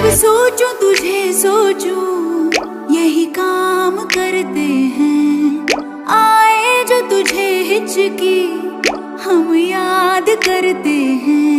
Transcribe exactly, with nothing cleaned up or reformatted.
सोचूं तुझे सोचूं यही काम करते हैं। आए जो तुझे हिचकी हम याद करते हैं।